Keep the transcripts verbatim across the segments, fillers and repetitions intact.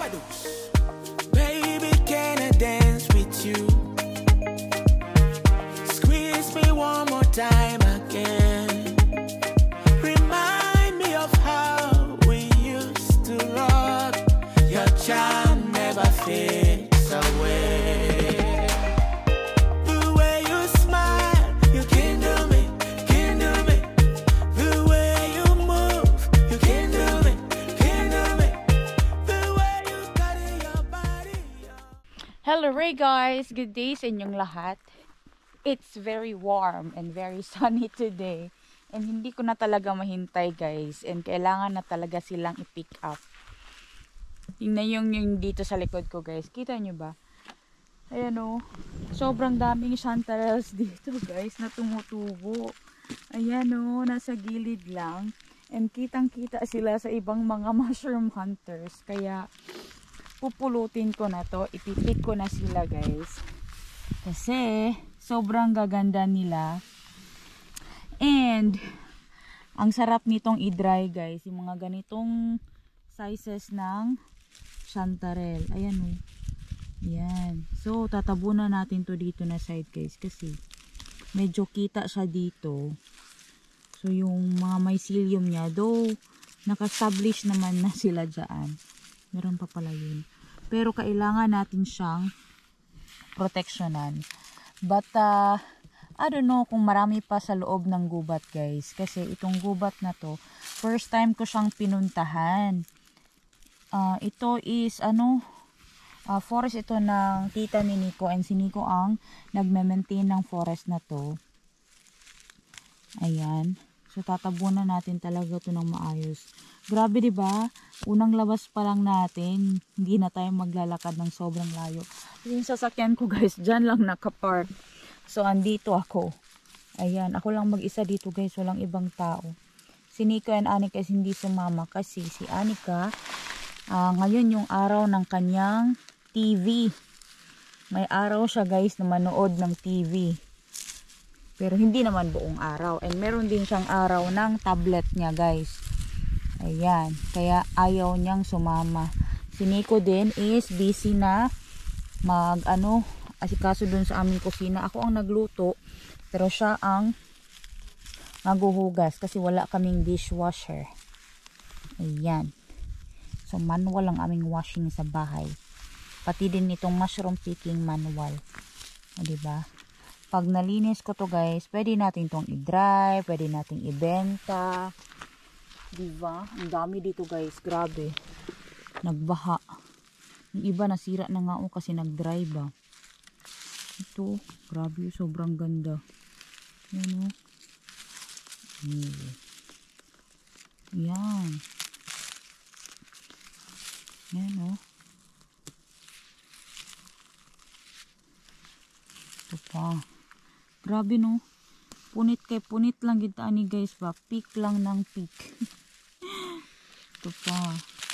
Baby, can I dance with you? Squeeze me one more time again. Remind me of how we used to rock. Your charm never fades away. The way you smile, you can do me, can do me. The way you move, you can do me, can do me. The way you carry your body. Hello Ray guys! Good day sa inyong lahat. It's very warm and very sunny today. And hindi ko na talaga mahintay guys. And kailangan na talaga silang i-pick up. Tingnan yung, yung dito sa likod ko guys. Kita nyo ba? Ayan o. Sobrang daming chanterelles dito guys na tumutubo. Ayan o. Nasa gilid lang. And kitang kita sila sa ibang mga mushroom hunters. Kaya pupulutin ko na to. Ipipick ko na sila guys. Kasi sobrang gaganda nila. And ang sarap nitong i-dry guys. Yung mga ganitong sizes ng chanterelle. Ayan o. Ayan. So tatabunan natin to dito na side guys. Kasi medyo kita siya dito. So yung mga mycelium niya. Though naka-establish naman na sila dyan. Meron pa pala yun. Pero kailangan natin siyang proteksyonan. But uh, I don't know kung marami pa sa loob ng gubat guys. Kasi itong gubat na to, first time ko siyang pinuntahan. Uh, ito is ano, uh, forest ito ng tita ni Nico. And si Nico ang nagme-maintain ng forest na to. Ayan. So tatabunan natin talaga ito ng maayos. Grabe diba? Unang labas pa lang natin, hindi na tayo maglalakad ng sobrang layo. Yung sasakyan ko guys, dyan lang nakapark. So andito ako. Ayan, ako lang mag-isa dito guys, walang ibang tao. Si Nico and Anika is hindi sumama kasi si Anika, uh, ngayon yung araw ng kanyang T V. May araw siya guys na manood ng T V. Pero hindi naman buong araw. And meron din siyang araw ng tablet niya guys. Ayan. Kaya ayaw niyang sumama. Si Nico din is busy na mag ano, asikaso dun sa aming kusina. Ako ang nagluto. Pero siya ang maghuhugas. Kasi wala kaming dishwasher. Ayan. So manual ang aming washing sa bahay. Pati din itong mushroom picking manual. O diba? Pag nalinis ko to guys, pwede natin tong i-dry, pwede nating ibenta. Diba? Ang dami dito guys, grabe. Nagbaha. Yung iba nasira na nga o kasi nag-dry ba. Ito, grabe, sobrang ganda. Yan o. Yan. Yan o. Ito pa. Grabe no. Punit kay punit lang kita ni guys ba. Peak lang ng peak. Ito pa.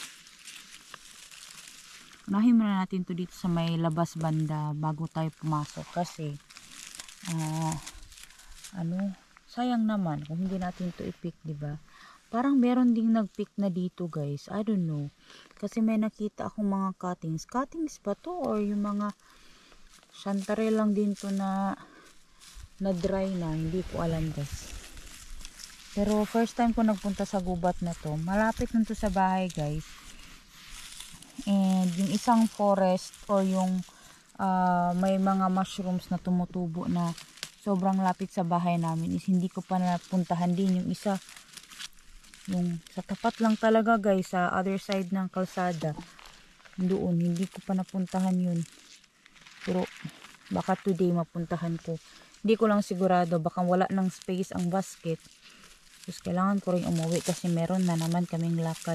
Unahin muna natin to dito sa may labas banda bago tayo pumasok. Kasi uh, ano, sayang naman kung hindi natin to i-pick, diba? Parang meron ding nag-pick na dito guys. I don't know. Kasi may nakita akong mga cuttings. Cuttings ba to? Or yung mga chanterelle lang din to na na dry na, hindi ko alam guys. Pero first time ko nagpunta sa gubat na to, malapit nito sa bahay guys. And yung isang forest or yung uh, may mga mushrooms na tumutubo na sobrang lapit sa bahay namin is hindi ko pa napuntahan din. Yung isa, yung sa tapat lang talaga guys, sa other side ng kalsada doon, hindi ko pa napuntahan yun. Pero baka today mapuntahan ko. Hindi ko lang sigurado, baka wala ng space ang basket. Tapos kailangan ko rin umuwi kasi meron na naman kaming lakad.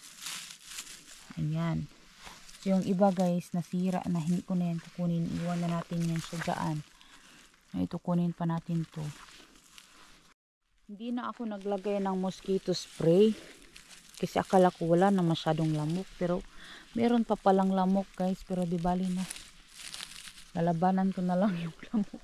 Ayan. So yung iba guys, nasira na, hindi ko na yan kukunin. Iwan na natin yan sa dyan. Ito kunin pa natin to. Hindi na ako naglagay ng mosquito spray. Kasi akala ko wala na masyadong lamok. Pero meron pa palang lamok guys. Pero di bali na. Lalabanan ko na lang yung lamok.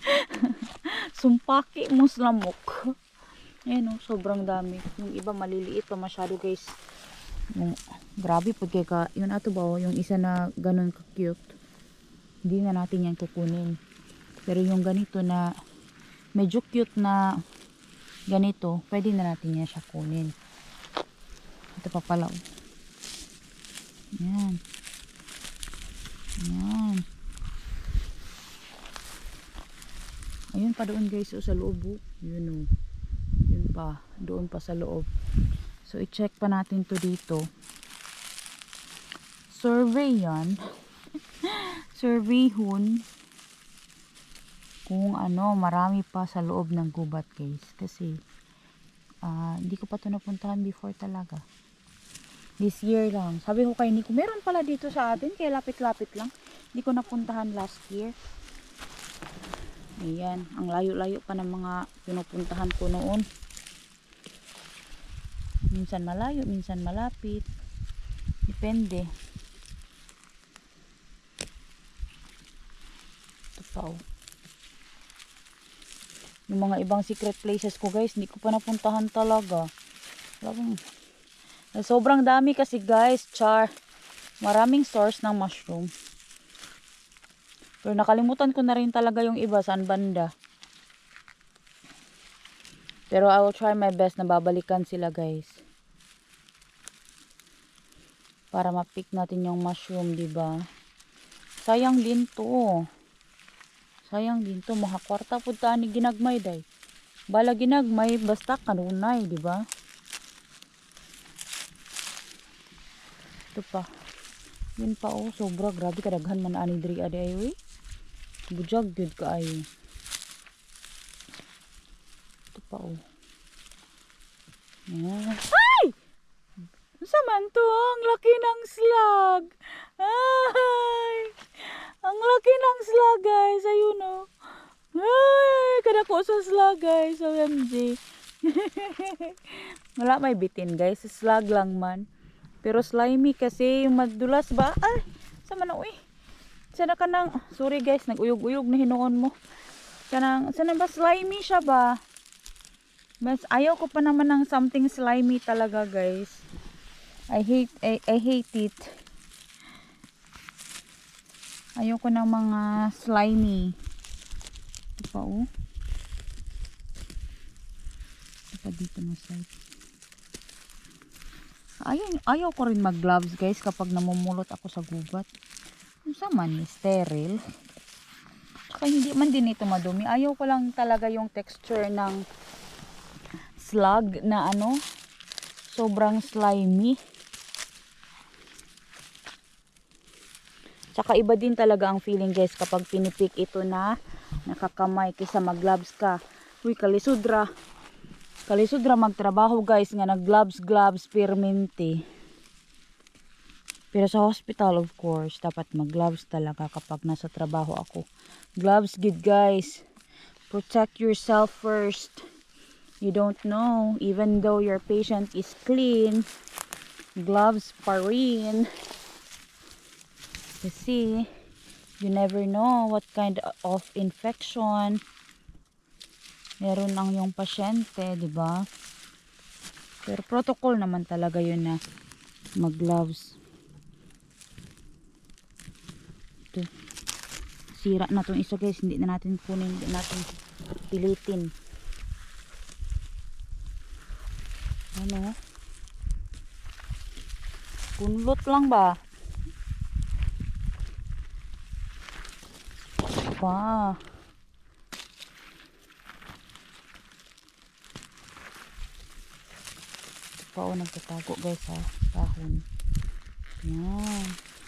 Sumpaki mos lamok. Ayan o, sobrang dami. Yung iba maliliit pa masyado guys. Yung, grabe po kaya ka, yun ato ba, oh, yung isa na ganun ka-cute. Hindi na natin yan kukunin. Pero yung ganito na, medyo cute na ganito, pwede na natin yan siya kunin. Ito pa pala. Oh. Yan. Yan. Ayun pa doon guys, oh, sa loob. Oh. Yun oh. Yun pa. Doon pa sa loob. So, i-check pa natin to dito. Survey yan. Survey hun. Kung ano, marami pa sa loob ng gubat guys. Kasi, uh, hindi ko pa ito napuntahan before talaga. This year lang. Sabi ko kay Nico, meron pala dito sa atin. Kaya lapit-lapit lang. Hindi ko napuntahan last year. Ayan. Ang layo-layo pa ng mga pinupuntahan ko noon. Minsan malayo, minsan malapit. Depende. Ito pa oh. Yung mga ibang secret places ko guys, hindi ko pa napuntahan talaga. Talagang, sobrang dami kasi guys, char. Maraming source ng mushroom. Pero nakalimutan ko na rin talaga yung iba saan banda. Pero I will try my best na babalikan sila guys. Para ma-pick natin yung mushroom, diba? Sayang din to. Sayang din to. Mahakwarta po taan ni ginagmay day. Bala ginagmay, basta kanunay, diba? Ito pa. Yun pa oh. Sobra. Grabe kadaghan man ani diri adi ayo eh. Bujag good ka ayo. Ito pa oh. Yan. Ay! Saman to, ang laki ng slug. Ay! Ang laki ng slug guys. Ayun oh. Ay! Kadako sa slug guys. O M G. Wala may bitin guys. Slug lang man. Pero slimy kasi yung madulas ba? Ay! Sama na uy. Sana ka nang, sorry guys, nag-uyog-uyog na hinuon mo. Sana, sana ba slimy siya ba? Mas ayaw ko pa naman ng something slimy talaga guys. I hate, I, I hate it. Ayaw ko ng mga slimy. Ito pa oh. Ito pa dito na side. Ayaw, ayaw ko rin mag gloves guys kapag namumulot ako sa gubat. Sa man, sterile. Tsaka hindi man din ito madumi. Ayaw ko lang talaga yung texture ng slug na ano, sobrang slimy. Tsaka iba din talaga ang feeling guys kapag pinipik ito na nakakamay kaysa mag gloves ka. Uy, kalisudra. Kalisudra magtrabaho guys nga nag gloves gloves permente. Pero sa hospital, of course, dapat mag-gloves talaga kapag nasa trabaho ako. Gloves, good guys. Protect yourself first. You don't know, even though your patient is clean, gloves pa rin. Kasi, you never know what kind of infection meron ang yung pasyente, di ba? Pero protocol naman talaga yun na mag-gloves. Ito. Sira na itong isa guys. Hindi na natin kunin. Hindi natin pilitin. Ano? Punlot lang ba? Pa. Pa o nagtatago guys ha. Dahon. Yan.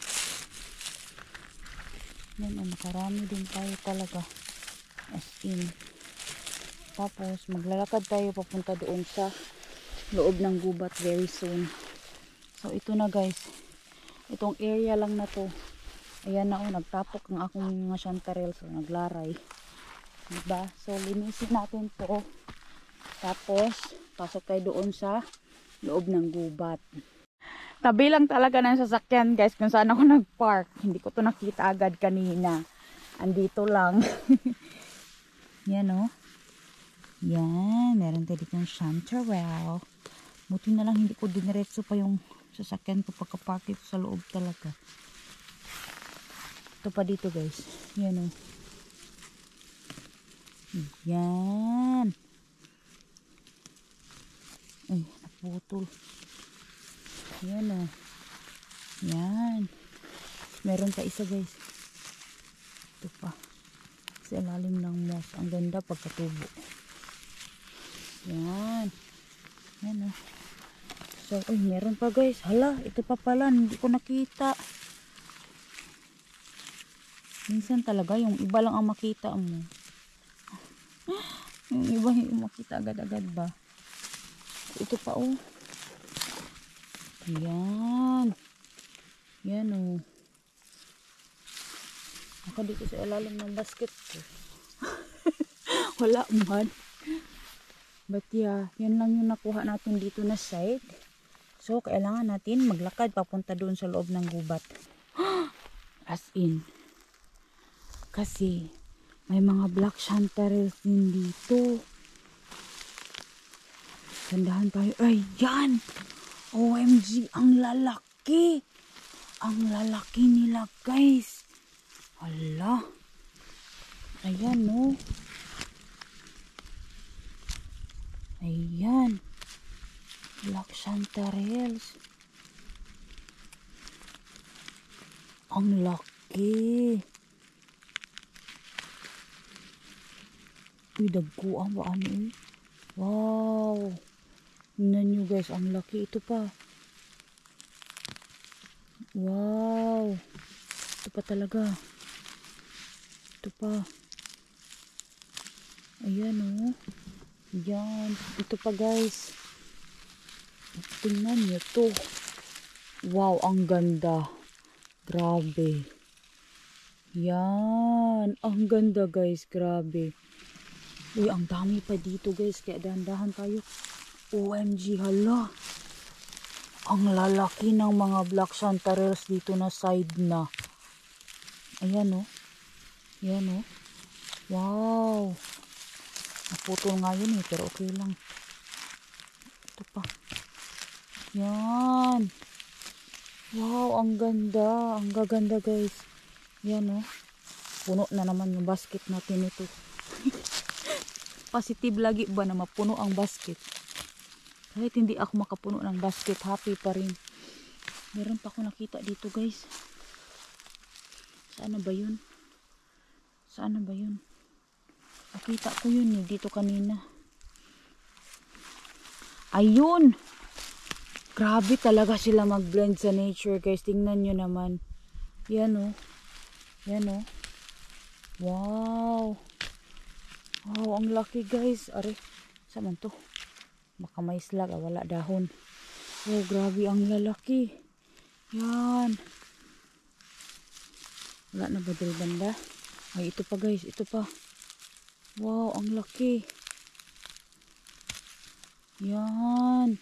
Yan o, nakarami din tayo talaga. As in. Tapos, maglalakad tayo papunta doon sa loob ng gubat very soon. So, ito na guys. Itong area lang na to. Ayan na o, nagtapok ang akong mga chantarel. So, naglaray. Diba? So, linisin natin to. Tapos, pasok tayo doon sa loob ng gubat. Tabi lang talaga ng sasakyan guys kung saan ako nagpark. Hindi ko to nakita agad kanina. Andito lang. Yan o. Oh. Yan. Meron tayo dito yung chanterelle. Buti na lang hindi ko diniretso pa yung Sasakyan ko pagkapark ito sa loob talaga. Ito pa dito guys. Yan o. Yan. Ay, naputol. Yan o. Yan. Meron pa isa guys. Ito pa. Sa ilalim ng moss. Ang ganda pagkatubo. Yan. Yan o. So, uy, meron pa guys. Hala, ito pa pala. Hindi ko nakita. Minsan talaga, yung iba lang ang makita mo. Yung iba yung makita agad-agad ba? Ito pa oh. Yan. Yan oh. Ako dito sa ilalim ng basket ko. Wala man. But yeah, yan lang yung nakuha natin dito na side. So, kailangan natin maglakad papunta doon sa loob ng gubat. As in. Kasi, may mga black chanterelles din dito. Tandahan tayo. Ay, yan! O M G, ang lalaki! Ang lalaki nila, guys. Hala. Ayan, no. Ayan. Black chanterelles. Ang laki. Uy, dagkuan ba ano eh? Wow. Tingnan nyo guys, ang laki. Ito pa. Wow. Ito pa talaga. Ito pa. Ayan oh. Yan. Ito pa guys. Tingnan nyo to. Wow, ang ganda. Grabe. Yan. Ang ganda guys. Grabe. Uy, ang dami pa dito guys. Kaya dahan-dahan tayo. O M G, hala. Ang lalaki ng mga black chanterelles dito na side na. Ayan oh. Ayan oh. Wow. Naputol nga yun eh. Pero okay lang. Ito pa. Yan. Wow, ang ganda. Ang gaganda guys. Yan oh. Puno na naman yung basket natin ito. Positive lagi ba na mapuno ang basket? Kahit hindi ako makapuno ng basket, happy pa rin. Meron pa ako nakita dito guys. Saan na ba yun? Saan na ba yun? Nakita ko yun eh, dito kanina. Ayun! Grabe talaga sila mag-blend sa nature guys. Tingnan nyo naman. Yan oh. Yan oh. Wow. Wow, ang laki guys. Are, saan man to? Baka may slag, ah, wala dahon. Oh, grabe ang lalaki. Yan. Wala na ba dito banda? Ay, ito pa guys. Ito pa. Wow, ang laki. Yan.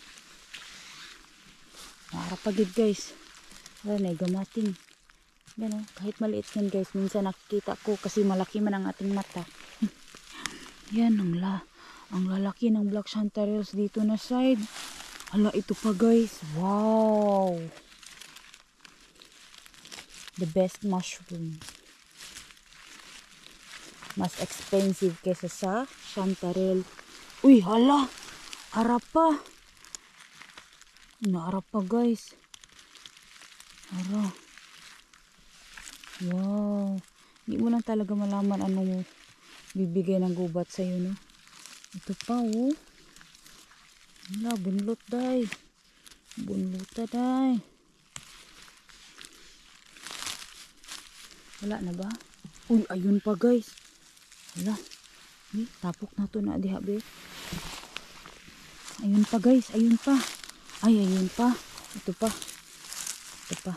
Nakakapagid guys. Wala na, gamating. Yan oh, kahit maliit yan guys. Minsan nakikita ko kasi malaki man ang ating mata. Yan, ang, la ang lalaki ng black chanterelles dito na side. Hala, ito pa guys. Wow. The best mushroom. Mas expensive kesa sa chanterelle. Uy, hala. Harap pa. Naarap pa guys. Ara. Wow. Hindi mo lang talaga malaman ano bibigay ng gubat sa'yo, no? Ito pa, oh. Wala, bunlot, day. Bunlota, day. Wala na ba? Uy, ayun pa, guys. Wala. Eh, tapok na to na, diha, be. Ayun pa, guys. Ayun pa. Ay, ayun pa. Ito pa. Ito pa.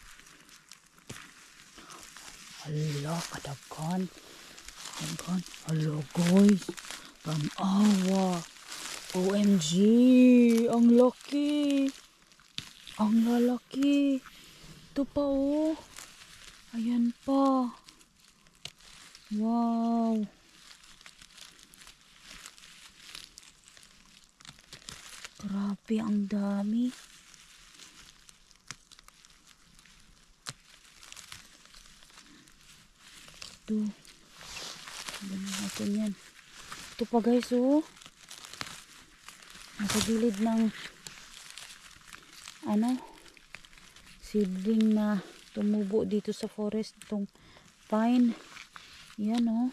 Hala, kadaghan. Kadaghan. Hala, guys. Tanawa. O M G. Ang laki. Ang lalaki. Ito pa, oh. Ayan pa. Wow. Grabe, ang dami. Ito. Ganun natin yan. Ito pa guys, oh. Nasa gilid ng ano, seedling na tumubo dito sa forest. Itong pine. Yan, oh.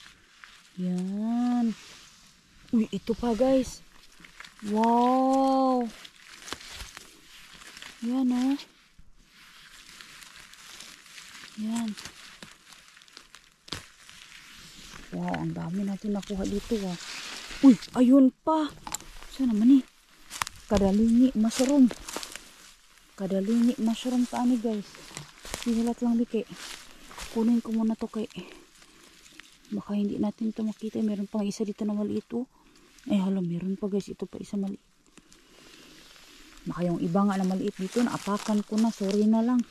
Yan. Uy, ito pa guys. Wow. Yan, oh. Yan. Wow, ang dami natin nakuha dito, ah. Uy, ayun pa. Saan naman eh? Kadalingi mushroom. Kadalingi mushroom taani guys. Simulat lang liki. Kunin ko muna to kay baka hindi natin ito makita. Meron pang isa dito na maliit, oh. Ay hala, meron pa guys. Ito pa isa maliit. Baka yung iba nga na maliit dito, naapakan ko na. Sorry na lang.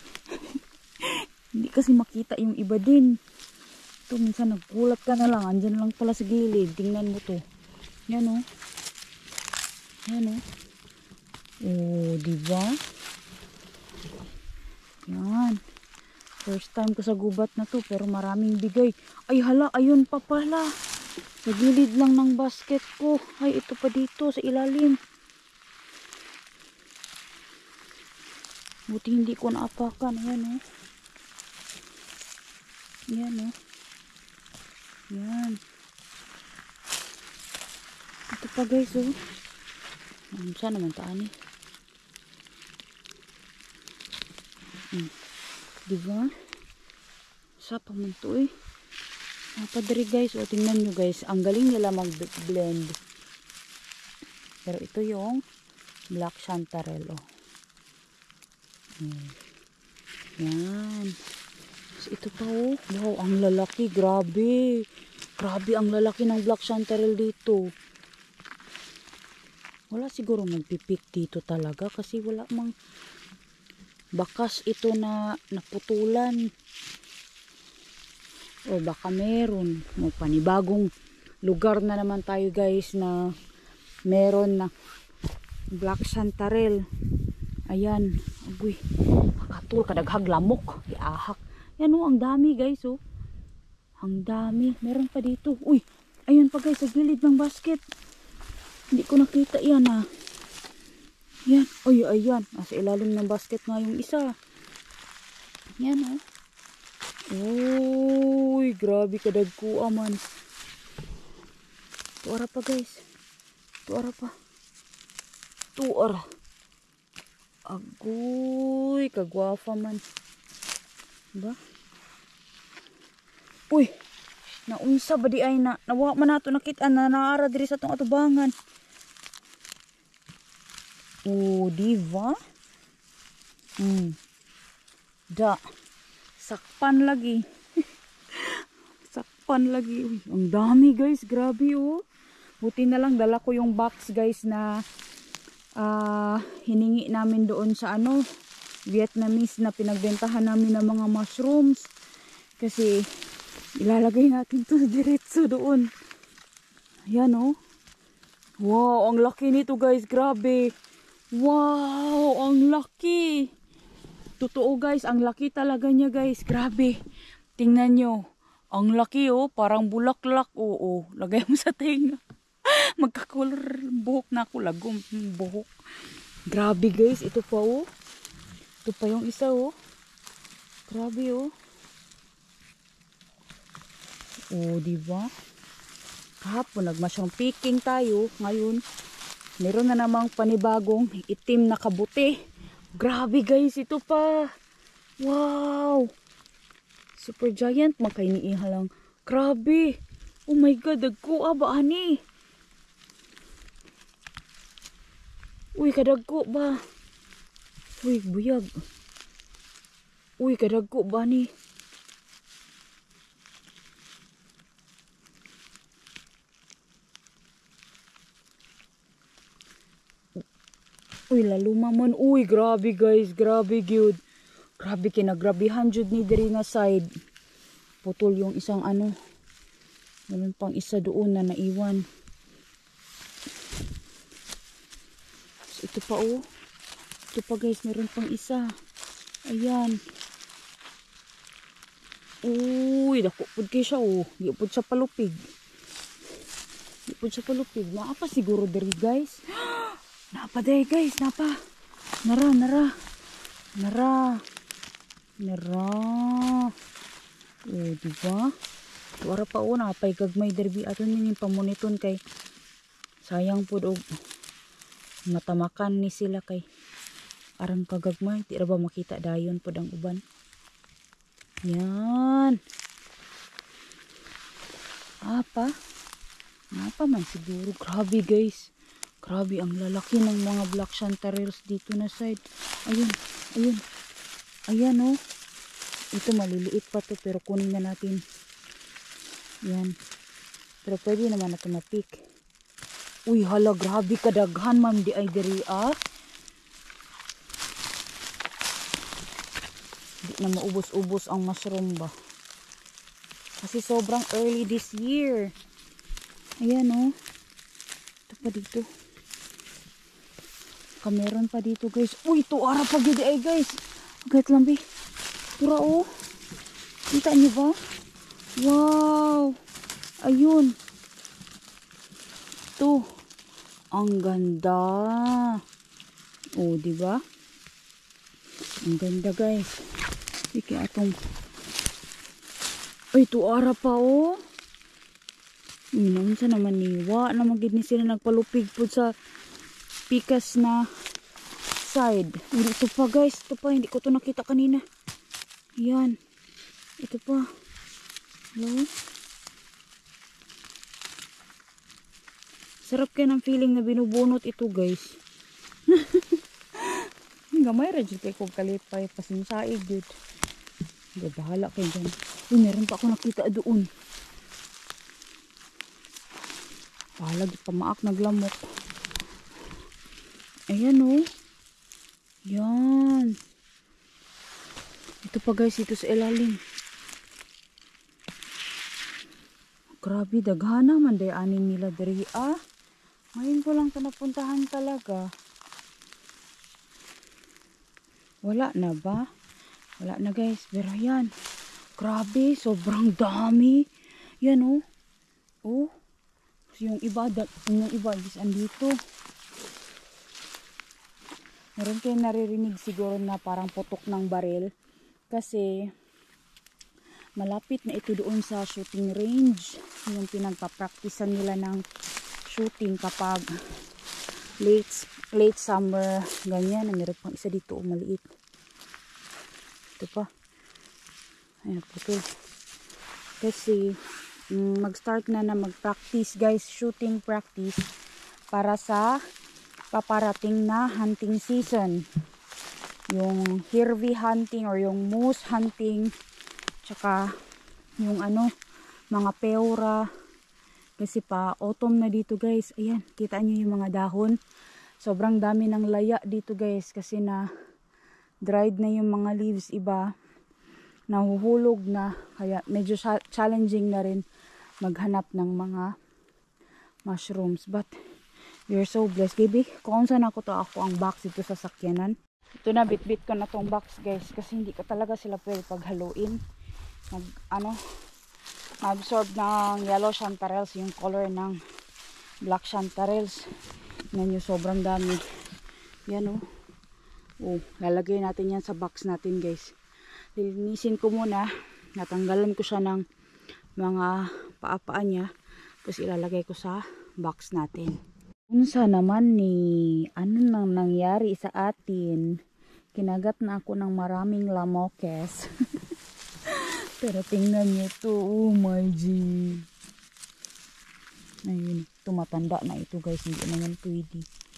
Hindi kasi makita yung iba din. Ito, minsan nagkulat ka na lang. Andyan lang pala sa gilid. Tingnan mo to. Yan, oh. Yan, oh. Oh, diba? Yan. First time ko sa gubat na to, pero maraming bigay. Ay, hala, ayun pa pala. Sa gilid lang ng basket ko. Ay, ito pa dito, sa ilalim. Buti hindi ko naapakan. Ayan, oh. Yan, oh. Yan. Ito pa guys, oh. Um, saan naman taan eh? Hmm. Diba? Sa pa man to eh. Napadari guys, oh. Tingnan nyo guys. Ang galing nila mag-blend. Pero ito yung black chanterelle, oh. Hmm. Yan. Ito pa, oh. Wow, ang lalaki. Grabe. Grabe ang lalaki ng black chanterelle dito. Wala siguro magpipik dito talaga kasi wala mang bakas ito na naputulan. O baka meron. O panibagong lugar na naman tayo guys na meron na black chanterelle. Ayan. Agoy. Makatul kadaghag lamok. Iahak. Yan, oh, ang dami guys, oh. Ang dami. Meron pa dito. Uy, ayun pa guys, sa gilid ng basket. Hindi ko nakita yan, ah. Yan. Uy, ayan. Nasa ilalim ng basket nga yung isa. Yan, oh. Uy, grabe kadagko, aman. Tuara pa guys. Tuara pa. Tuara. Agoy, kagwafa man. Diba? Uy, naunsa ba di ay na nawa man nato nakita na naara diri sa tong atubangan. Oh, diba? Hmm. Da. Sakpan lagi. Sakpan lagi. Uy, ang dami guys, grabe, oh. Buti na lang dala ko yung box guys na uh, hiningi namin doon sa ano, Vietnamese na pinagbentahan namin ng mga mushrooms. Kasi ilalagay natin to diretso doon. Ayan, oh. Wow, ang laki nito guys. Grabe. Wow, ang laki. Totoo guys, ang laki talaga niya guys. Grabe. Tingnan nyo. Ang laki, oh. Parang bulaklak. Oo, lagay mo sa tenga. Magkakolor buhok na ako. Lagom buhok. Grabe guys. Ito pa, oh. Ito pa yung isa, oh. Grabe, oh. Oh, diba? Kahapon nagmasyong picking tayo. Ngayon, meron na namang panibagong itim na kabuti. Grabe guys, ito pa. Wow. Super giant. Makainiiha lang. Grabe. Oh my god, dagko ba ani? Uy, kadagko ba? Uy, buyag. Uy, kadagko ba ni? Uy, laluma man. Uy, grabe guys. Grabe gyud. Grabe, kinagrabihan jud ni diri nga side. Putol yung isang ano. Meron pang isa doon na naiwan. So, ito pa, oh. Ito pa guys, meron pang isa. Ayan. Uy, dako pud kay siya oh. Di pud siya palupig. Di pud siya palupig. Naapa siguro diri guys. Naapa day guys, napa. Nara, nara. Nara. Nara. Oh, di ba? Wara pa una pay gagmay derbi aton ning pamuniton kay sayang pud og matamakan ni sila kay arang kagagmay di ra ba makita dayon pud ang uban. Yan. Apa? Apa man siguro. Grabe guys. Grabe ang lalaki ng mga black chanterelles dito na side. Ayun. Ayun. Ayan oh. Ito maliliit pa to pero kunin na natin. Yan. Pero pwede naman na ito mapik. Uy hala grabe kadaghan ma'am di ay diri ah. Di na maubos-ubos ang mushroom ba. Kasi sobrang early this year. Ayan oh. Ito pa dito. Kameron pa dito guys. Uy ito ara pa gid ay guys. Agad lang bi. Pura oh. Kita niyo ba? Wow. Ayun. Ito. Ang ganda. Oh, di ba? Ang ganda guys. Sige atong. Ay, ito ara pa oh. Inom sa naman niwa na magid ni sila nagpalupig po sa pikas na side. Ito pa guys, ito pa hindi ko to nakita kanina. Yan. Ito pa. Hello. Sarap kaya ng feeling na binubunot ito guys. Gamay ra jud kay kog kalipay pasinsaig jud. Di bahala kay dyan. Uy, meron pa ako nakita doon. Bahala jud pamaak naglamok. Ayan oh. Yan. Ito pa guys, ito sa ilalim. Grabe, daghana man day anin nila diri ah. Ngayon ko lang ito napuntahan talaga. Wala na ba? Wala na guys, pero yan. Grabe, sobrang dami. Yan oh. Oh. Yung iba, yung iba is andito. Meron kayo naririnig siguro na parang putok ng baril. Kasi malapit na ito doon sa shooting range. Yung pinagpa-practicean nila ng shooting kapag late late summer ganyan. Meron pang isa dito oh, maliit. Ito pa. Ayan po ito. Kasi mm, mag-start na na mag-practice guys, shooting practice para sa paparating na hunting season. Yung hirvi hunting or yung moose hunting, tsaka yung ano, mga peura. Kasi pa autumn na dito guys. Ayan, kita nyo yung mga dahon. Sobrang dami ng laya dito guys kasi na dried na yung mga leaves, iba nahuhulog na, kaya medyo challenging na rin maghanap ng mga mushrooms. But you're so blessed baby. Kung saan ako to, ako ang box dito sa sakyanan. Ito na, bit-bit ko na tong box guys kasi hindi ko talaga sila pwede paghaluin. Nag, ano, absorb ng yellow chanterelles yung color ng black chanterelles. Yan yung sobrang dami. Yan oh. Oh, lalagay natin yan sa box natin guys. Lilinisin ko muna. Natanggalan ko siya ng mga paapaan niya. Tapos ilalagay ko sa box natin. Unsa naman ni ano nang nangyari sa atin? Kinagat na ako ng maraming lamokes. Pero tingnan niyo to, oh my G. Ayun, tumatanda na ito guys, hindi naman pwede.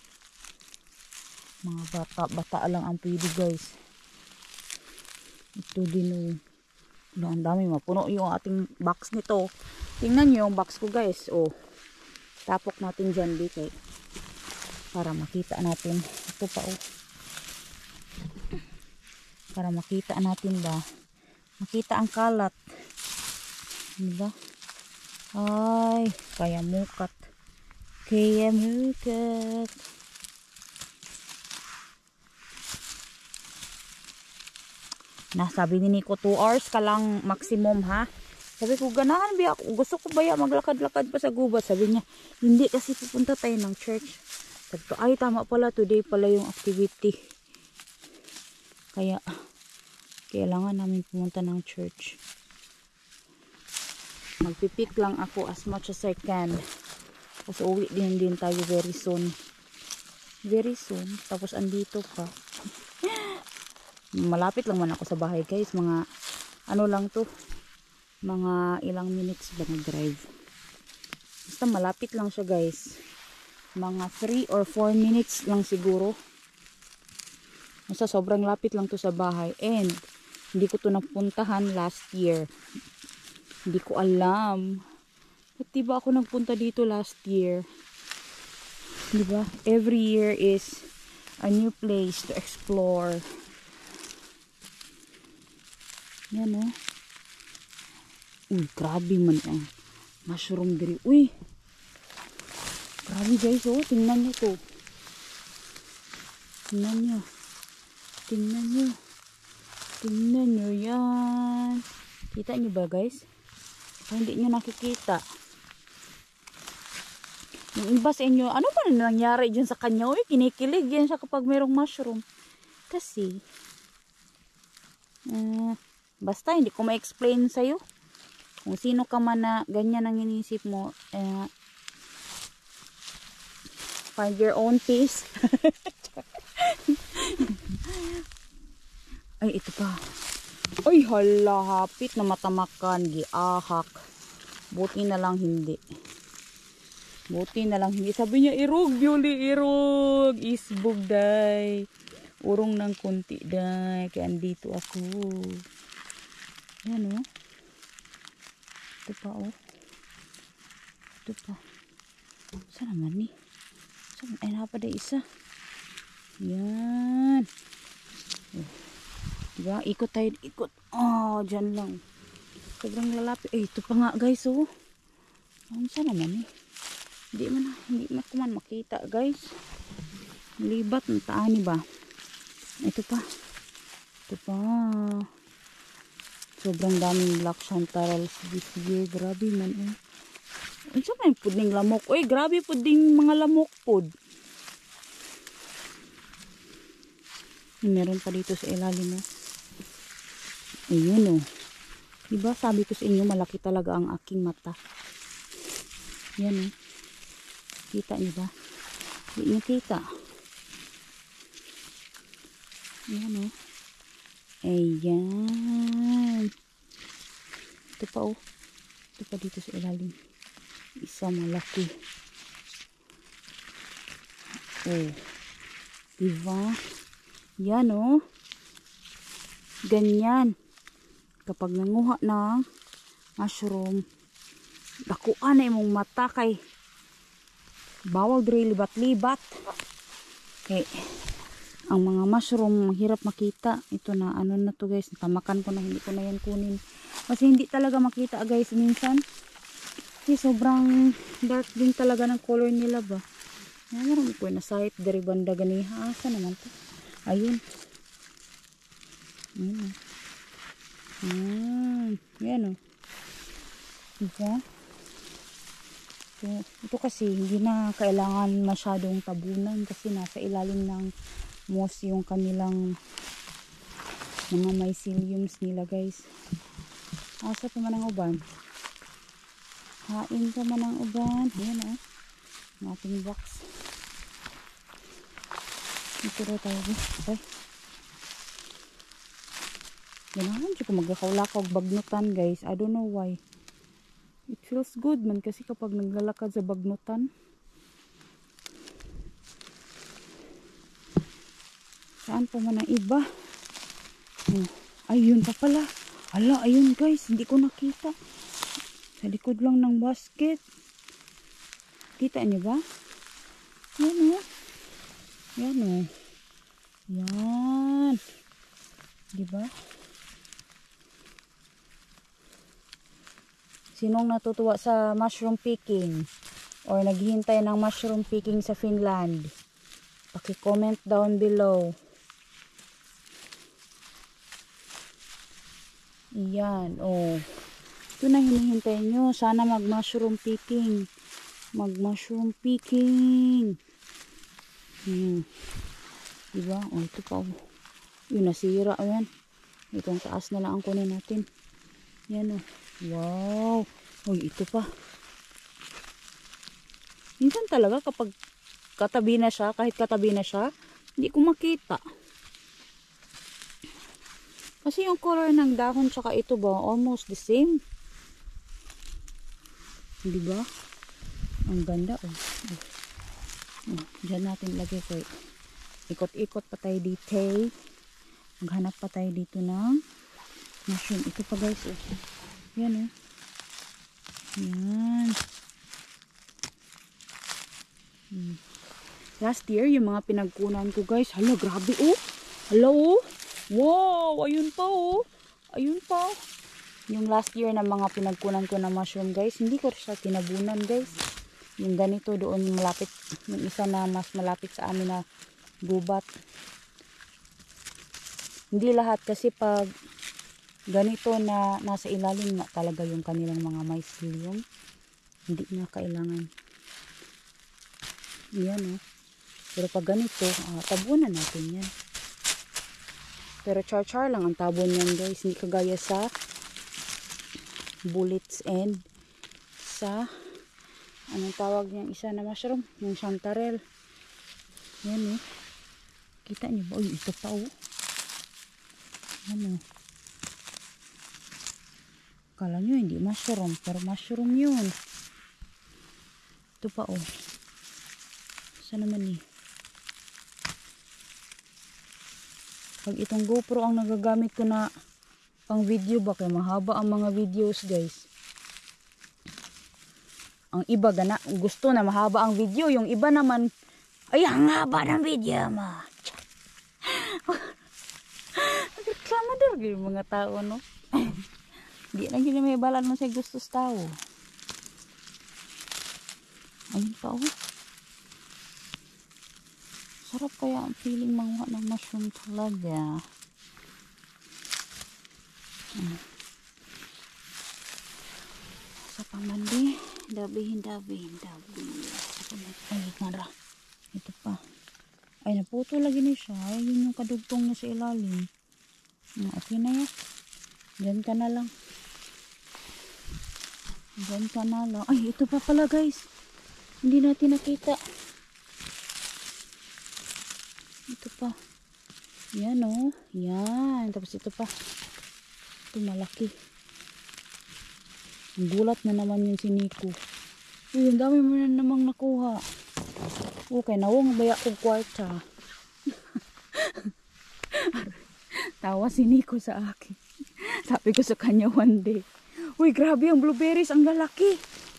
Mga bata, bata lang ang pwede guys. Ito din oh. Wala, ang dami, mapuno yung ating box nito. Tingnan niyo yung box ko guys, oh. Tapok natin dyan dito para makita natin. Ito pa oh. Para makita natin ba. Makita ang kalat. Diba? Ay, kaya mukat. Kaya mukat. Nasabi ni Nico, two hours ka lang maximum ha. Sabi ko, ganahan ba ako? Gusto ko ba ya maglakad-lakad pa sa gubat? Sabi niya, hindi kasi pupunta tayo ng church. Sabi ko, ay tama pala, today pala yung activity. Kaya, kailangan namin pumunta ng church. Magpipik lang ako as much as I can. Kasi uwi din din tayo very soon. Very soon. Tapos andito pa. Malapit lang man ako sa bahay guys. Mga, ano lang to. Mga ilang minutes ba nag-drive. Basta malapit lang siya guys. Mga three or four minutes lang siguro. Basta sobrang lapit lang to sa bahay. And hindi ko to napuntahan last year. Hindi ko alam. Ba't diba ako nagpunta dito last year? Diba? Every year is a new place to explore. Yan o. Oh. Uy, grabe man ang mushroom diri. Uy! Grabe guys, oh. Tingnan nyo to. Tingnan nyo. Tingnan nyo. Tingnan nyo yan. Kita nyo ba guys? O, hindi nyo nakikita. Yung iba sa inyo, ano ba nangyari dyan sa kanya? Uy, kinikilig yan siya kapag mayroong mushroom. Kasi, uh, basta hindi ko ma-explain sa'yo. Kung sino ka man na ganyan ang inisip mo, uh, find your own peace. Ay, ito pa. Ay, hala, hapit na matamakan. Giahak. Buti na lang hindi. Buti na lang hindi. Sabi niya, irog, Yuli, irog. Isbog, day. Urong ng kunti, day. Kaya andito ako. Yan, oh. Ito pa, oh. Ito pa. Saan naman, ni? Saan? Ay, napaday isa. Yan. Oh. Diba? Ikot tayo. Ikot. Oh, dyan lang. Sobrang lalapit. Eh, ito pa nga, guys, oh. Oh, saan naman, eh? Hindi man, hindi man ko man makita, guys. Libat ng taani ba? Ito pa. Ito pa. Sobrang daming black chanterelles this year. Grabe man, eh. Ano sa may puding lamok? Uy, grabe puding mga lamok pod. Meron pa dito sa ilalim, oh. Ayun, oh. Diba, sabi ko sa inyo, malaki talaga ang aking mata. Yan, oh. Kita niyo ba? Hindi niyo kita. Yan, oh. Ayan. Ito pa, oh. Ito pa dito sa ilalim. Isa malaki. Oh. Diba? Yan, oh. Ganyan. Kapag nanguha ng mushroom, dakuan na imong mata kay bawal diri libat-libat. Okay. Ang mga mushroom, mahirap makita. Ito na, ano na to guys. Tamakan ko na, hindi ko na yan kunin. Kasi hindi talaga makita guys minsan. Kasi sobrang dark din talaga ng color nila ba. Yan, marami ko na site. Dari banda ganiha. Asa naman to? Ayun. Ayun. Yan. Yan o. Diba? So, ito kasi hindi na kailangan masyadong tabunan kasi nasa ilalim ng moss yung kanilang mga myceliums nila guys. Asa pa man ang uban? Hain pa man ang uban. Ayan o. Ang ating box. Ito daw tayo. Okay. Ganahan siya kung magkakaulakaw bagnutan guys. I don't know why. It feels good man kasi kapag naglalakad sa bagnutan. Saan pa man ang iba? Oh, ayun pa pala. Hala, ayun guys. Hindi ko nakita. Sa likod lang ng basket. Kita niyo ba? Yan o. Oh. Yan o. Oh. Yan. Diba? Sinong natutuwa sa mushroom picking? Or naghihintay ng mushroom picking sa Finland? Paki-comment down below. Yan, oh. Ito na hinihintay nyo. Sana mag-mushroom picking. Mag-mushroom picking. Hmm. Diba? Oh, ito pa. Oh. Yun, nasira. Ayan. Itong taas na lang ang kunin natin. Yan, oh. Wow. Oh, ito pa. Minsan talaga kapag katabi na siya, kahit katabi na siya, hindi ko makita. Kasi yung color ng dahon tsaka ito ba, almost the same. Diba? Ang ganda, oh. Oh, dyan natin lagay ko. Ikot-ikot pa tayo dito. Maghanap pa tayo dito ng mushroom. Ito pa guys, oh. Yan, oh. Yan. Hmm. Last year, yung mga pinagkunan ko guys, hala, grabe, oh. Hala, oh. Wow, ayun pa, oh. Ayun pa. Yung last year na mga pinagkunan ko na mushroom guys, hindi ko siya tinabunan guys. Yung ganito doon yung malapit, yung isa na mas malapit sa amin na gubat. Hindi lahat kasi pag ganito na nasa ilalim na talaga yung kanilang mga mycelium, hindi na kailangan. Yan, oh. Pero pag ganito, uh, tabunan natin yan. Pero char-char lang ang tabon yan guys. Hindi kagaya sa bullets and sa anong tawag niyang isa na mushroom? Yung chanterelle. Yan, eh. Kita niyo ba? Uy, ito pa, oh. Ano? Kala nyo hindi mushroom. Pero mushroom yun. Ito pa, oh. Saan naman eh? Pag itong GoPro ang nagagamit ko na pang video, baka mahaba ang mga videos guys. Ang iba gana, gusto na mahaba ang video. Yung iba naman, ay ang haba ng video mo. Reklamador yung mga tao, no? Hindi na gila may balan mo sa gusto sa tao. Ayun pa, oh. Sarap kaya ang feeling manguha ng mushroom talaga. Hmm. Sa pamandi, dabihin, dabihin, dabihin. Ay, ngara. Ito pa. Ay, naputo lagi na siya. Ay, yun yung kadugtong na sa ilalim. Hmm, okay na yan. Diyan ka na lang. Diyan ka na lang. Ay, ito pa pala guys. Hindi natin nakita. Ito pa. Yan, oh. Yan. Tapos ito pa. Ito malaki. Ang gulat na naman yung siniko. Uy, ang dami mo na namang nakuha. Okay, nawang baya kong kwarta. Tawa si Nico sa akin. Sabi ko sa kanya one day. Uy, grabe ang blueberries. Ang lalaki.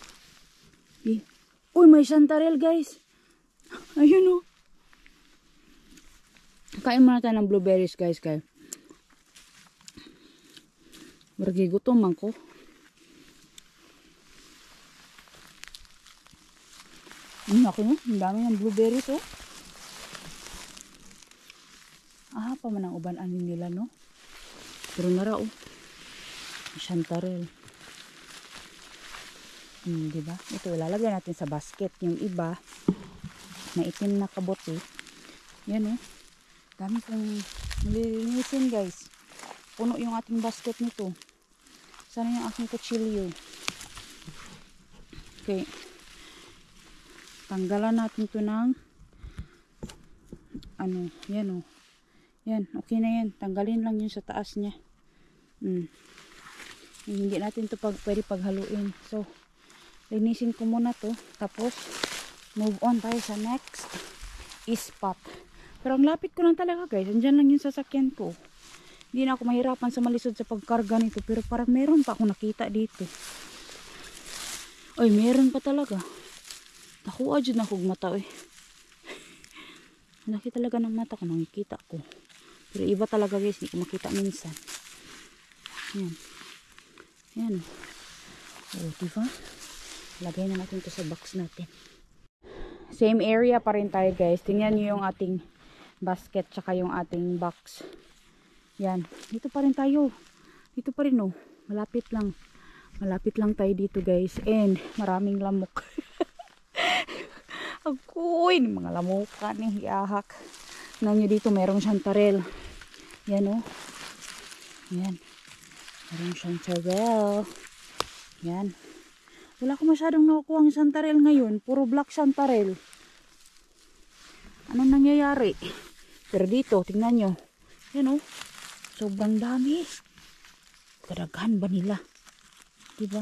Uy, may chanterelle guys. Ayun, oh. Kain muna tayo ng blueberries guys. Kaya margi gutom man ko. Ang laki, no? Ang dami ng blueberries, oh. Ah, pa man ang uban-anin nila, no? Pero nara, oh. Chanterelle. Hmm, diba? Ito, ilalagay natin sa basket. Yung iba, na itim na kabote. Yan, oh. Dami kong nililinisin, guys. Puno yung ating basket nito. Sana yung aking kutsilyo. Okay. Tanggalan natin to ng ano, yan, oh. Yan, okay na yan. Tanggalin lang yun sa taas niya. Hmm. Hindi natin to pag, pwede paghaluin. So, linisin ko muna to. Tapos, move on tayo sa next spot. Pero ang lapit ko lang talaga guys. Andyan lang yung sasakyan ko. Hindi na ako mahirapan sa malisod sa pagkarga nito. Pero parang meron pa ako nakita dito. Ay, meron pa talaga. Nakuha dyan ako mata eh. Laki talaga ng mata ko. Nakikita ko. Pero iba talaga guys. Hindi ko makita minsan. Yan. Yan. O, diba? Lagay na natin ito sa box natin. Same area pa rin tayo guys. Tingnan nyo yung ating basket tsaka yung ating box. Yan. Dito pa rin tayo. Dito pa rin oh. Malapit lang. Malapit lang tayo dito guys. And maraming lamok. Agoy, mga lamukan eh. Iahak. Tingnan nyo dito, merong chantarel. Yan oh. Yan. Merong chantarel. Yan. Wala ko masyadong nakukuha ang chantarel ngayon. Puro black chantarel. Anong nangyayari? Pero dito, tingnan nyo. Yan oh. Sobrang dami. Kadaghan ba nila? Diba?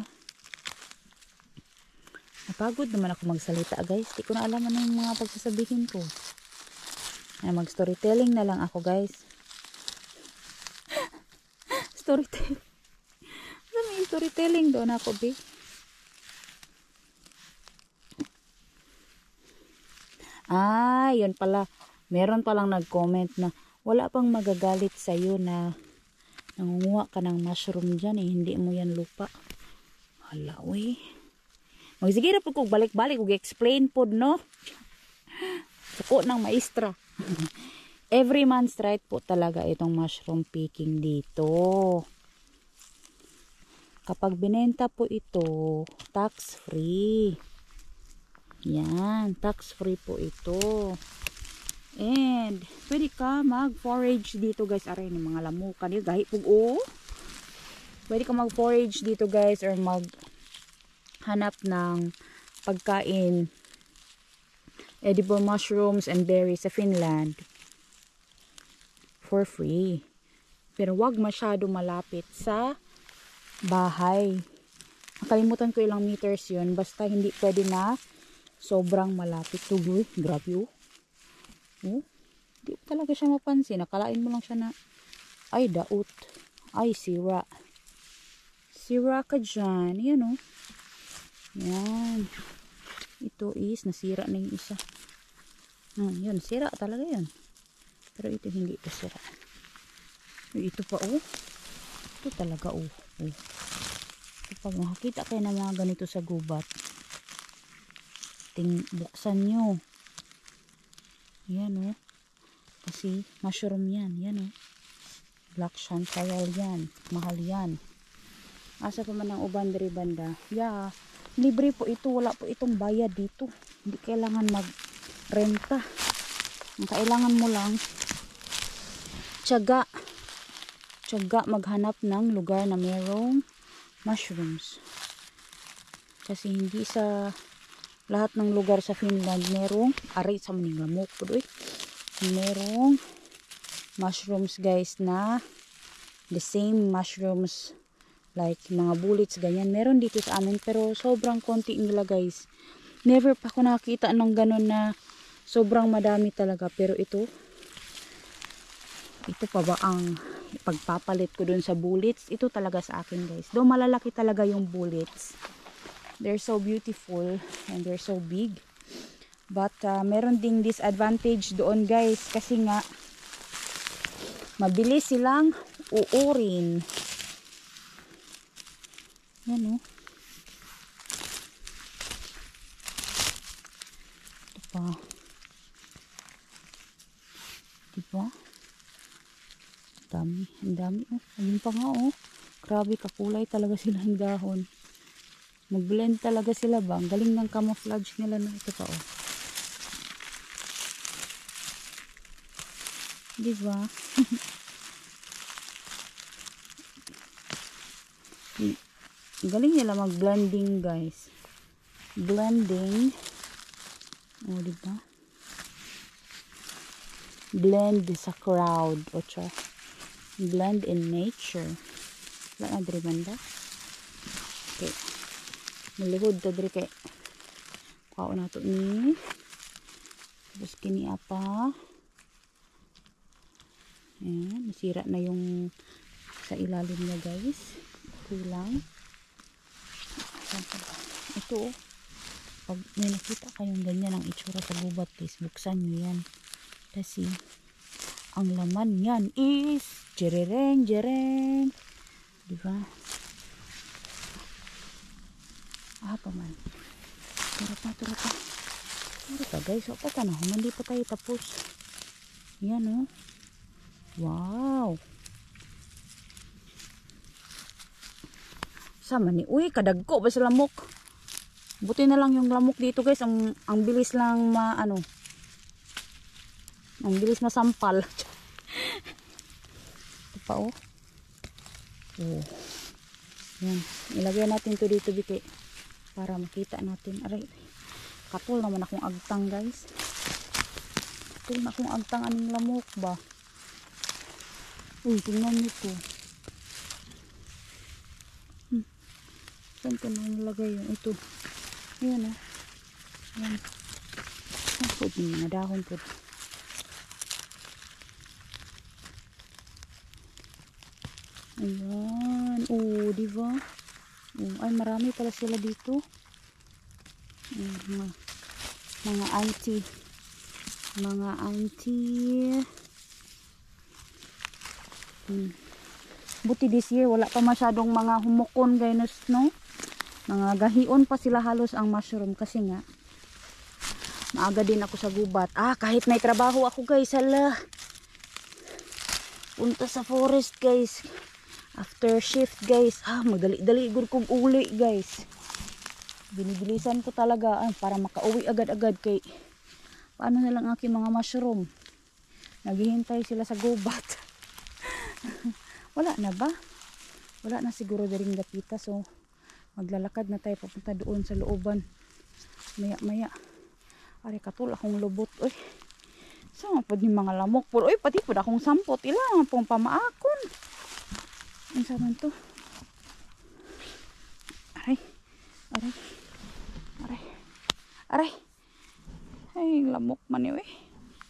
Napagod naman ako magsalita guys. Di ko na alam ano yung mga pagsasabihin ko. Ay, mag-storytelling na lang ako guys. Storytelling. Ano yung storytelling doon ako, be? Ah, yun pala. Meron palang nag-comment na wala pang magagalit sa'yo na nangunguha ka ng mushroom dyan eh. Hindi mo yan lupa. Hala, uy. Magsigira po kong balik-balik. Kung explain po, no? Suko ng maestra. Every month's right po talaga itong mushroom picking dito. Kapag binenta po ito, tax-free. Yan, tax-free po ito. And, pwede ka mag-forage dito guys. Aray, ng mga lamukan. Yung gahi po, oh. Pwede ka mag-forage dito guys or maghanap ng pagkain, edible mushrooms and berries sa Finland for free. Pero wag masyado malapit sa bahay. Nakalimutan ko ilang meters yun. Basta hindi pwede na sobrang malapit. Tuloy, grabe oh. Oh, hindi talaga siya mapansin. Nakalain mo lang siya na ay daot. Ay sira. Sira ka dyan. Yan oh. Yan. Ito is nasira na yung isa. Ah, yan, sira talaga yan. Pero ito hindi ito sira. Ito pa oh. Ito talaga oh. Oh. Kapag makakita kayo ng mga ganito sa gubat, ting buksan nyo. Yan oh. Kasi mushroom yan. Yan oh. Black chantarel yan. Mahal yan. Asa pa man ang uban diri banda. Yeah. Libre po ito. Wala po itong bayad dito. Hindi kailangan mag-renta. Ang kailangan mo lang tiyaga. Tiyaga maghanap ng lugar na merong mushrooms. Kasi hindi sa lahat ng lugar sa Finland merong aray sa maning lamok po doy. Merong mushrooms guys na the same mushrooms like mga bullets ganyan. Meron dito sa amin pero sobrang konti nila guys. Never pa ako nakakita ng ganun na sobrang madami talaga. Pero ito ito pa ba ang pagpapalit ko dun sa bullets? Ito talaga sa akin guys. Though malalaki talaga yung bullets. They're so beautiful and they're so big. But uh, meron ding disadvantage doon guys kasi nga mabilis silang uurin. Yan oh. Ito pa. Diba? Dami. Ang dami oh. Ayun pa nga oh. Grabe kakulay talaga sila ng dahon. Mag-blend talaga sila ba? Ang galing ng camouflage nila na ito pa oh. Diba? Galing nila mag-blending guys. Blending. Oh, diba? Blend sa crowd. O cha. Blend in nature. Wala na diri banda. Okay. Malihod ta diri kay kao na to ni. Tapos kini apa. Ayan, nasira na yung sa ilalim niya guys. Kulang. Ito oh. Pag may nakita kayong ganyan ang itsura sa gubat guys, buksan nyo yan. Kasi ang laman yan is jereng jereng. Diba? Ah pa man. Turo pa, turo pa. Turo pa guys. O pa ka na. Hindi pa tayo tapos. Yan oh. Wow. Sama ni, uy, kadagko ba sa lamok? Buti na lang yung lamok dito guys, ang, ang bilis lang ma, ano, ang bilis masampal. Ito pa oh. Oh. Yan, ilagay natin to dito biti para makita natin. Aray, katul naman akong agtang guys. Katul na akong agtang aning lamok ba. Uy, tingnan nito. Hmm. Saan ko na nilagay yun? Ito. Ayan oh. Ayan. Oh, pwede na dahon po. Ayan. Oh, diba? Oh, ay, marami pala sila dito. Oh, mga, mga auntie. Mga auntie. Hmm. Buti this year wala pa masyadong mga humukon gaynos, no? Mga gahion pa sila halos ang mushroom kasi nga maaga din ako sa gubat. Ah, kahit may trabaho ako guys, hala. Punta sa forest guys. After shift guys. Ah, magdali-dali gud kog uli guys. Binibilisan ko talaga ah, para makauwi agad-agad kay paano na lang aking mga mushroom. Naghihintay sila sa gubat. Wala na ba? Wala na siguro daring dapita, so maglalakad na tayo papunta doon sa looban. Maya maya. Ari katul akong lubot. Uy. Sama po ni mga lamok po. Uy, pati po akong sampot. Ilang pong pamaakon. Ang saman to. Aray. Aray. Aray. Aray. Ay, lamok man yun eh.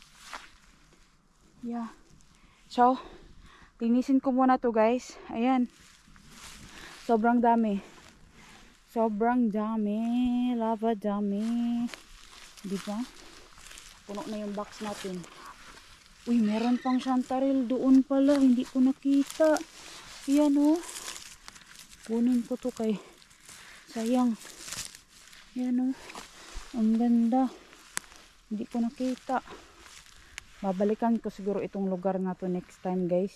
Yeah. So, linisin ko muna to guys. Ayan. Sobrang dami. Sobrang dami. Lava dami. Diba? Puno na yung box natin. Uy, meron pang chantarelle doon pala. Hindi ko nakita. Ayan o. Oh. Punin ko to kay sayang. Ayan o. Oh. Ang ganda. Hindi ko nakita. Babalikan ko siguro itong lugar na to next time guys.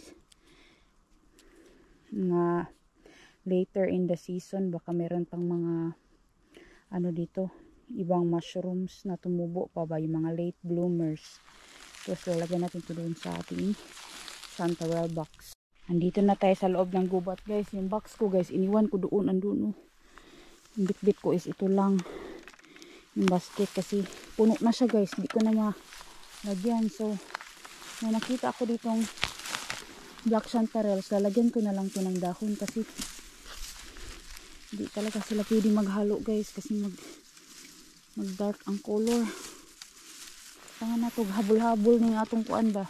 Na later in the season baka meron pang mga ano dito, ibang mushrooms na tumubo pa ba, yung mga late bloomers. Tapos lalagyan natin ito doon sa ating chantarelle box. Andito na tayo sa loob ng gubat guys. Yung box ko guys, iniwan ko doon, andun oh. Yung bit-bit ko is ito lang, yung basket kasi puno na siya guys, hindi ko na malagyan. So may nakita ako ditong black chantarelles, lalagyan ko na lang ito ng dahon kasi hindi talaga sila pwede maghalo guys kasi mag mag dark ang color. Tangan na ito, habol-habol ng atong kuan ba.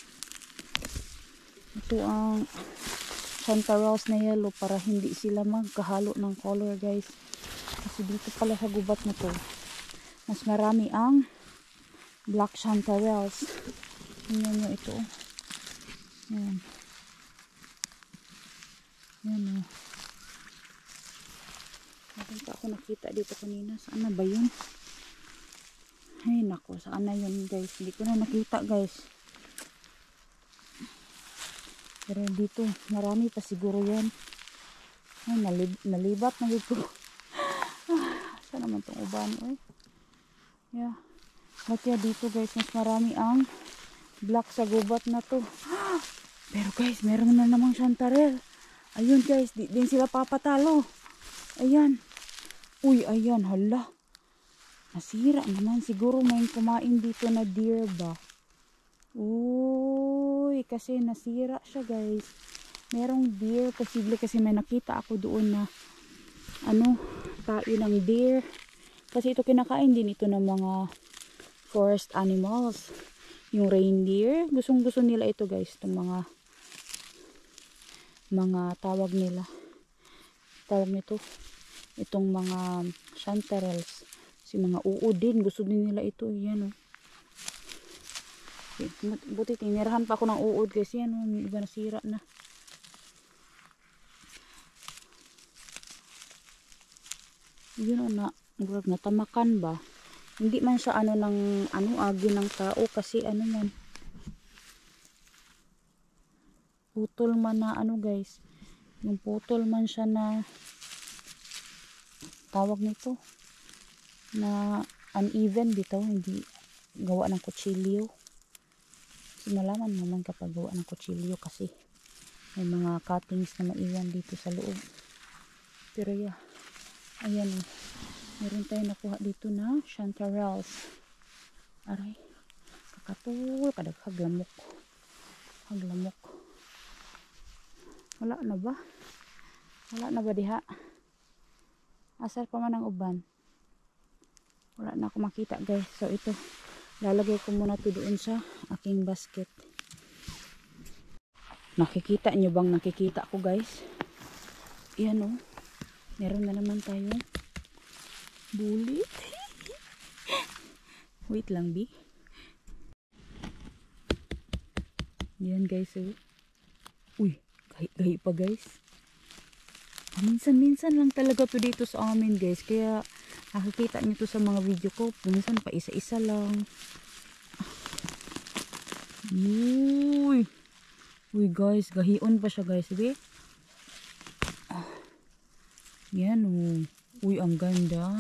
Ito ang chantarelles na yellow para hindi sila magkahalo ng color guys. Kasi dito pala sa gubat na to mas marami ang black chantarelles. Tingnan nyo ito. Ayan. Ayan o. Bakit pa ako nakita dito kanina? Saan na ba yun? Ay nako, saan na yun guys? Hindi ko na nakita guys. Pero dito, marami pa siguro yan. Ay, nalib nalibat na dito. Saan naman itong uban? Ay. Yeah. Kaya dito guys, mas marami ang black sa gubat na to. Pero guys, meron na namang chantarelle. Ayun guys, di din sila papatalo. Ayan. Uy, ayan, hala. Nasira naman. Siguro may kumain dito na deer ba? Uy, kasi nasira siya guys. Merong deer. Posible kasi may nakita ako doon na ano, tayo ng deer. Kasi ito kinakain din ito ng mga forest animals. Yung reindeer, gustong gusto nila ito guys, itong mga mga tawag nila, tawag nito, itong mga chantarelles, si mga uod din, gusto din nila ito. Yan o. Okay, buti tinirahan pa ako ng uod guys. Yan o, may iba nasira na. Yun o, na natamakan ba. Hindi man siya ano ng ano agi ng tao kasi ano man putol man na ano guys, yung putol man siya na tawag nito na uneven bitaw, hindi gawa ng kutsilyo. So nalaman naman kapag gawa ng kutsilyo kasi may mga cuttings na maiwan dito sa loob. Pero yeah, ayan eh, meron tayo nakuha dito na chanterelles. Aray, kakatul kadag haglamok haglamok. Wala na ba? Wala na ba diha? Asar pa man ang uban. Wala na ako makita guys. So ito, lalagay ko muna ito doon sa aking basket. Nakikita nyo bang nakikita ko guys? Yan o. Meron na naman tayong bulit. Wait lang bi. Yan guys oh. Uy, gahi-gahi pa guys. Minsan-minsan lang talaga to dito sa amin guys. Kaya nakikita nyo to sa mga video ko. Minsan pa isa-isa lang. Uy. Uy guys, gahion pa siya guys. Sabi? Ah. Yan oh. Uy, ang ganda.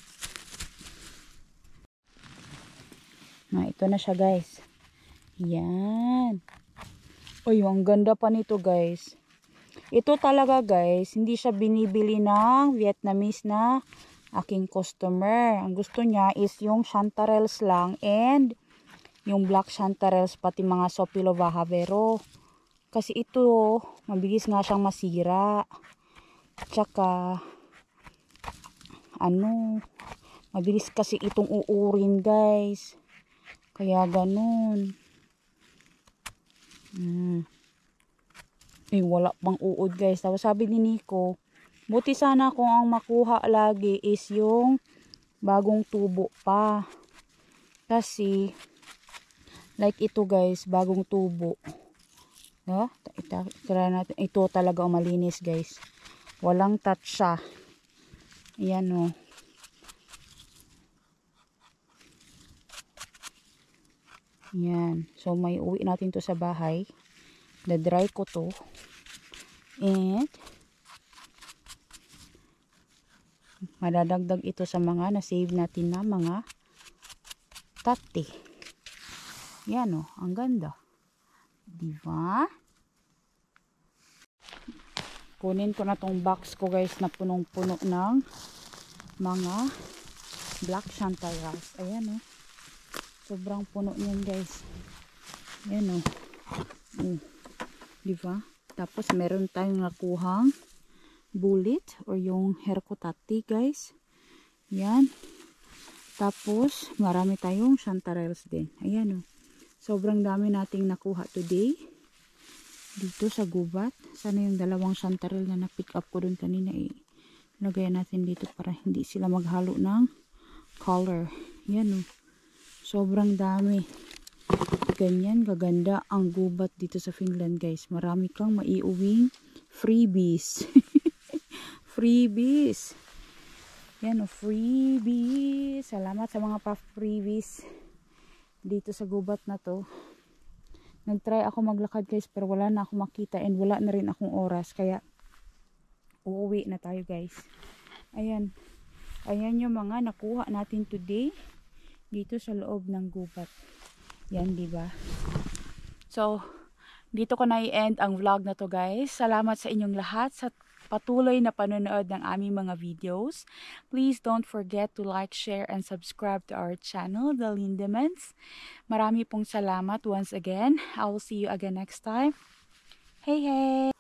Na, ito na siya guys. Yan. Uy, ang ganda pa nito guys. Ito talaga guys, hindi siya binibili ng Vietnamese na aking customer. Ang gusto niya is yung chanterelles lang and yung black chanterelles pati mga Sopilova Havero. Kasi ito, mabilis nga siyang masira. Tsaka, ano, mabilis kasi itong uurin guys. Kaya ganun. Hmm. Eh, wala pang uod guys. Tapos sabi ni Nico, buti sana kung ang makuha lagi is yung bagong tubo pa. Kasi, like ito guys, bagong tubo. No? Ito, natin. Ito talaga ang malinis guys. Walang touch siya. Ayan o. Ayan. So, may uwi natin to sa bahay. Na-dry ko to. And, madadagdag ito sa mga na-save natin na mga tati. Yan o. Ang ganda. Diba? Kunin ko na tong box ko guys na punong-puno ng mga black chanterelles. Ayan o. Sobrang puno niyan guys. Ayan o. Mm. Diba? Tapos meron tayong nakuhang bullet or yung herkotati guys. Yan. Tapos marami tayong chanterelles din. Ayan o. Sobrang dami nating nakuha today. Dito sa gubat. Sana yung dalawang chanterelle na na-pick up ko dun kanina eh. Lagayan natin dito para hindi sila maghalo ng color. Yan o. Sobrang dami. Ganyan gaganda ang gubat dito sa Finland guys. Marami kang maiuwing freebies. Freebies. Yan o, freebies. Salamat sa mga pa-freebies dito sa gubat na to. Nag-try ako maglakad guys pero wala na ako makita and wala na rin akong oras. Kaya uuwi na tayo guys. Ayan. Ayan yung mga nakuha natin today dito sa loob ng gubat. Yan, diba? So, dito ko na i-end ang vlog na to guys. Salamat sa inyong lahat sa patuloy na panonood ng aming mga videos. Please don't forget to like, share, and subscribe to our channel, The Lindemans. Marami pong salamat once again. I will see you again next time. Hey, hey!